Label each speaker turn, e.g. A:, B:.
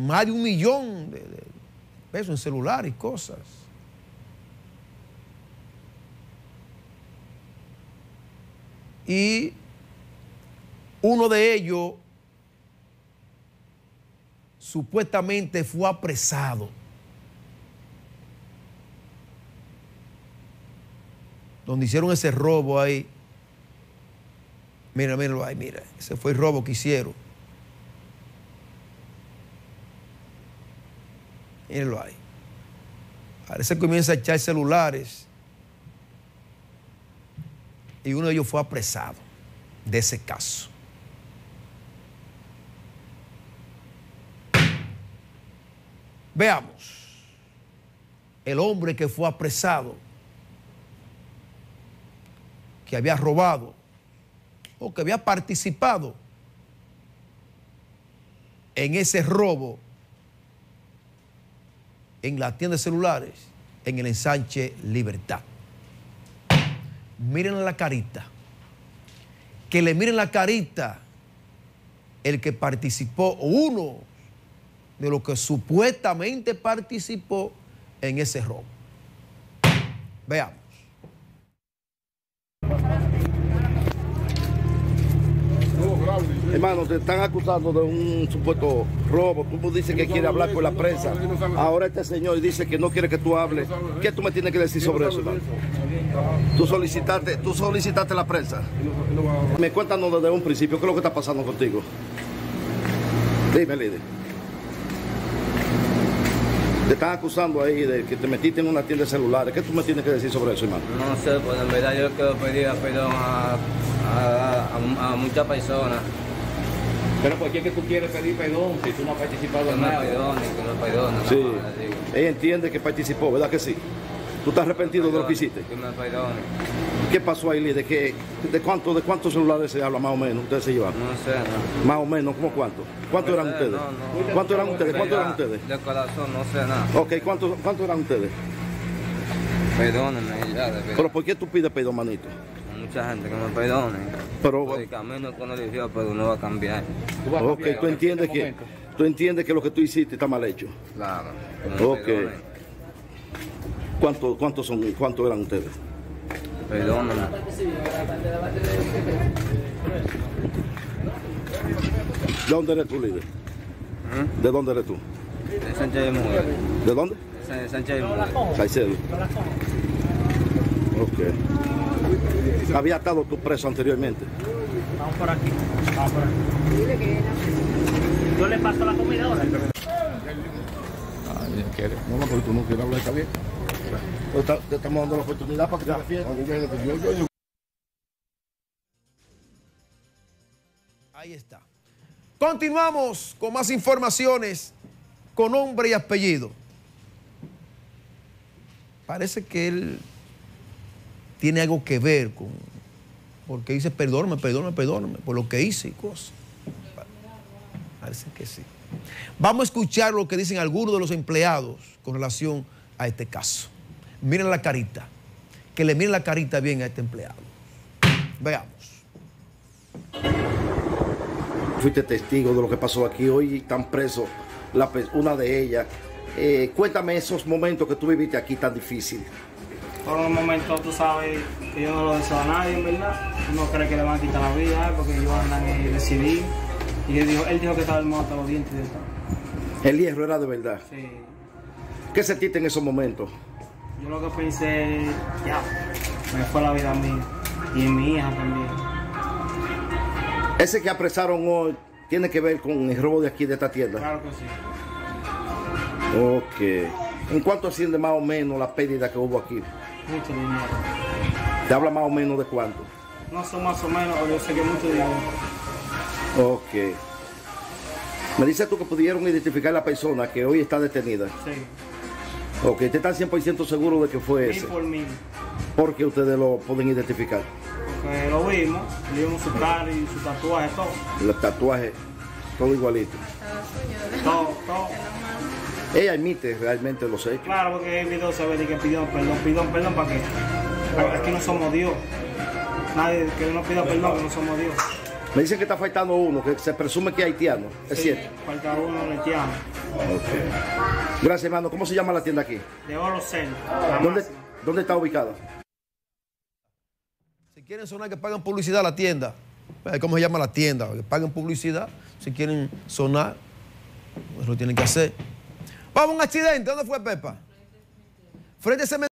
A: más de 1 millón de pesos en celular y cosas. Y uno de ellos supuestamente fue apresado. Donde hicieron ese robo ahí. Mira, míralo ahí, mira. Ese fue el robo que hicieron. Míralo ahí. Parece que comienza a echar celulares. Y uno de ellos fue apresado de ese caso. Veamos. El hombre que fue apresado, que había robado o que había participado en ese robo en la tienda de celulares en el ensanche Libertad. Miren la carita, que le miren la carita el que participó, uno de los que supuestamente participó en ese robo. Veamos.
B: Hermano, te están acusando de un supuesto robo. Tú dices que quiere hablar con la prensa. Ahora este señor dice que no quiere que tú hables. ¿Qué tú me tienes que decir sobre eso, hermano? Tú solicitaste la prensa. Me cuéntanos desde un principio qué es lo que está pasando contigo. Dime, líder. Te están acusando ahí de que te metiste en una tienda de celulares. ¿Qué tú me tienes que decir sobre eso, hermano?
C: No sé, pues en verdad yo quiero pedir perdón a muchas personas.
D: Pero ¿por qué es que tú quieres pedir perdón si tú no has participado en nada?
C: Que me perdonen.
B: Sí, ella entiende que participó, ¿verdad que sí? ¿Tú estás arrepentido de lo que hiciste?
C: Que me perdonen.
B: ¿Qué pasó ahí, líder? ¿De cuántos celulares se habla más o menos? ¿Ustedes se llevan?
C: No sé, no.
B: Más o menos, ¿cómo cuánto? ¿Cuántos eran ustedes?
C: No.
B: ¿Cuántos eran ustedes? ¿Cuántos eran ustedes?
C: De corazón, no sé nada.
B: Ok, ¿cuántos eran ustedes?
C: Perdónenme ya, de verdad.
B: ¿Pero por qué tú pides perdón, manito?
C: Mucha gente que me perdone.
B: Pero,
C: El camino que uno eligió, pero no va a cambiar.
B: ok, tú entiendes que lo que tú hiciste está mal hecho.
C: Claro.
B: Ok. ¿Cuántos eran ustedes?
C: Perdónenme.
B: ¿De dónde eres tú, líder? ¿De dónde eres tú?
C: De Sánchez de Mujer.
B: ¿De dónde?
C: De Sánchez de Mujer.
B: Caicedo. Ok. ¿Había estado tú preso anteriormente?
E: Vamos por aquí. Yo le paso la comida ahora.
B: No, pero tú no quieres hablar, está bien. Te estamos dando la oportunidad para que te refieras.
A: Ahí está. Continuamos con más informaciones con nombre y apellido. Parece que él tiene algo que ver con... Porque dice, perdóname por lo que hice y cosas. Parece que sí. Vamos a escuchar lo que dicen algunos de los empleados con relación a este caso. Miren la carita. Que le miren la carita bien a este empleado. Veamos.
B: Fuiste testigo de lo que pasó aquí. Hoy están presos una de ellas. Cuéntame esos momentos que tú viviste aquí tan difícil.
E: Por un momento, tú sabes que yo no lo deseo a nadie, en verdad. Uno cree que le van a quitar la vida porque ellos andan decidir. Y él dijo que estaba muerto hasta los dientes de todo.
B: El hierro era de verdad.
E: Sí.
B: ¿Qué sentiste en esos momentos?
E: Yo lo que pensé, ya, me fue la vida a mí y en mi hija también.
B: Ese que apresaron hoy tiene que ver con el robo de aquí, de esta tienda.
E: Claro que sí.
B: Ok. ¿En cuánto asciende más o menos la pérdida que hubo aquí?
E: Mucho dinero.
B: ¿Te habla más o menos de cuánto?
E: No son más o menos, pero yo sé que mucho dinero.
B: Ok. Me dices tú que pudieron identificar a la persona que hoy está detenida.
E: Sí.
B: Ok, ¿te están 100% seguro de que fue ese?
E: 1000.
B: ¿Por qué ustedes lo pueden identificar?
E: Porque lo vimos su cara y su tatuaje, todo.
B: Los tatuajes, todo igualito.
E: Todo.
B: Ella admite realmente los hechos.
E: Claro, porque el video se ve de que pidió perdón, ¿para qué? Aquí no somos Dios. Nadie que no pida perdón, que no somos Dios.
B: Me dicen que está faltando uno, que se presume que es haitiano. ¿Es cierto?
E: Falta uno haitiano.
B: Ok. Gracias, hermano. ¿Cómo se llama la tienda aquí?
E: De Oro Cel.
B: ¿Dónde está ubicado?
A: Si quieren sonar, que paguen publicidad a la tienda. ¿Cómo se llama la tienda? Que paguen publicidad. Si quieren sonar, pues lo tienen que hacer. Vamos a un accidente. ¿Dónde fue, Pepa? Frente a ese